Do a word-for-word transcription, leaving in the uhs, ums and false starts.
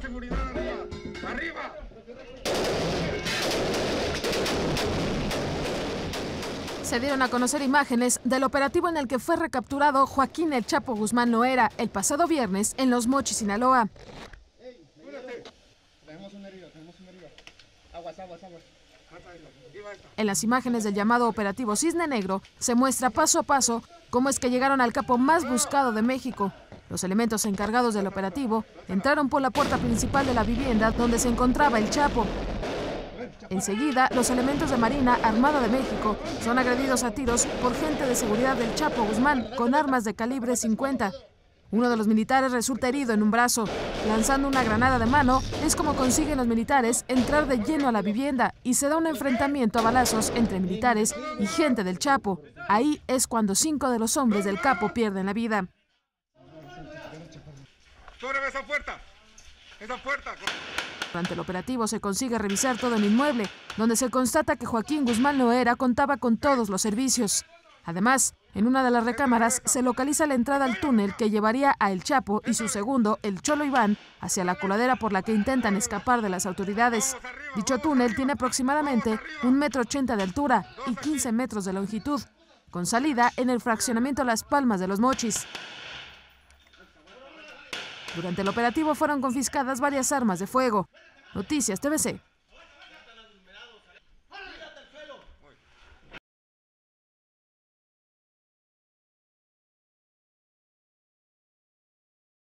seguridad arriba. ¡Arriba! Se dieron a conocer imágenes del operativo en el que fue recapturado Joaquín El Chapo Guzmán Loera el pasado viernes en Los Mochis, Sinaloa. En las imágenes del llamado operativo Cisne Negro se muestra paso a paso cómo es que llegaron al capo más buscado de México. Los elementos encargados del operativo entraron por la puerta principal de la vivienda donde se encontraba El Chapo. Enseguida, los elementos de Marina Armada de México son agredidos a tiros por gente de seguridad del Chapo Guzmán con armas de calibre cincuenta. Uno de los militares resulta herido en un brazo. Lanzando una granada de mano, es como consiguen los militares entrar de lleno a la vivienda y se da un enfrentamiento a balazos entre militares y gente del Chapo. Ahí es cuando cinco de los hombres del capo pierden la vida. ¡Sobre esa puerta! ¡Esa puerta! Durante el operativo se consigue revisar todo el inmueble, donde se constata que Joaquín Guzmán Loera contaba con todos los servicios. Además, en una de las recámaras se localiza la entrada al túnel que llevaría a El Chapo y su segundo, el Cholo Iván, hacia la coladera por la que intentan escapar de las autoridades. Dicho túnel tiene aproximadamente un metro ochenta de altura y quince metros de longitud, con salida en el fraccionamiento Las Palmas de Los Mochis. Durante el operativo fueron confiscadas varias armas de fuego. Noticias T V C.